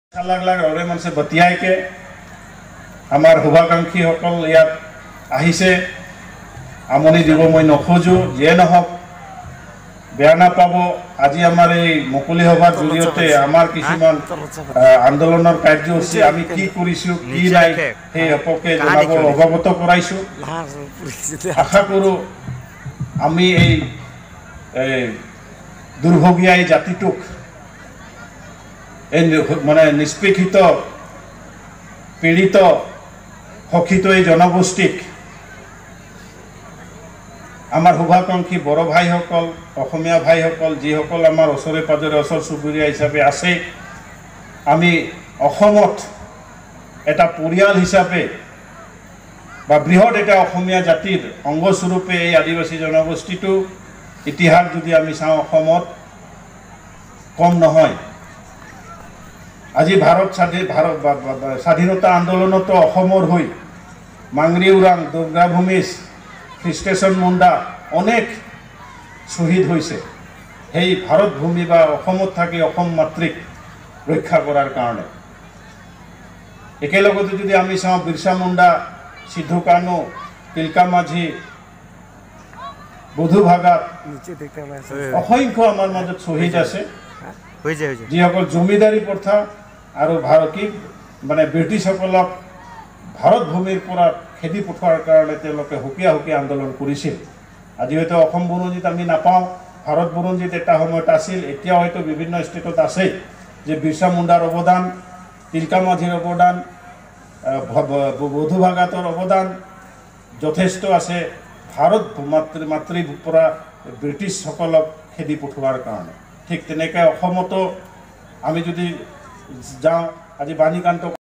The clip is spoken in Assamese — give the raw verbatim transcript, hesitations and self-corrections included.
लाख लाख रौरे मन से बतियाई के आमार शुभाकांक्षी सकल इयात आहिसे আমনি দিব মই নখোজো যে নহক বেয়া নাপাব। আজি আমাৰ এই মুকলি সভাৰ জৰিয়তে আমাৰ কিছুমান আন্দোলনৰ কাৰ্যসূচী আমি কি কৰিছো কি নাই সেই সপক্ষে জনাব অৱগত কৰাইছো। আশা কৰোঁ আমি এই দুৰ্ভগীয়া এই জাতিটোক এই মানে নিষ্পেষিত পীড়িত শোষিত এই জনগোষ্ঠীক आमार शुभाकांक्षी बड़ भाईसकल अসমীয়া भाईसकल जिसकल आमार ओसरे पाजरे ओसर चुबुरिया हिसापे आछे आमी अসমत एटा परियाल हिसापे बा बृहत एटा अসমীয়া जातिर अंगस्वरूपे এই आदिवासी जनगोष्ठीटो इतिहास यदि आमी चाওঁ अসমत कम নহয়। আজি भारत स्वाधीन भारत स्वाधीनता आंदोलनतो असমৰ হৈ मांगरी उरां दुर्गा भूमिज ख्रिस्टेशन मुंडा अनेक शहीद होइसे हेई भारत भूमि बा अসমত থাকি অসম মাতৃক रक्षा करार कारणे। एकेलगते यदि आमी चाওঁ बिरसा मुंडा सिद्धू कानू तिलका माझी बधु भागात असंख्य आमार मजत शहीद आछे जिसकल जमीदारी प्रथा और भारती माने ब्रिटिशসকলক भारत भूमिर পৰা खेदी पठोৱাৰ কাৰণে তেওঁলোকে হুকিয়া হুকিয়া আন্দোলন কৰিছিল। আজি হয়তো অসম বুৰঞ্জীত আমি নাপাওঁ, ভাৰত বুৰঞ্জীত এটা সময়ত আছিল, এতিয়া হয়তো বিভিন্ন ষ্টেটত আছে যে বিৰছা মুণ্ডাৰ অৱদান, তিলকা মাঝিৰ অৱদান, বধু ভাগাতৰ অৱদান যথেষ্ট আছে ভাৰত মাতৃ মাতৃৰ পৰা ব্ৰিটিছসকলক খেদি পঠোৱাৰ কাৰণে। ঠিক তেনেকৈ অসমতো আমি যদি যাওঁ আজি বাণীকান্ত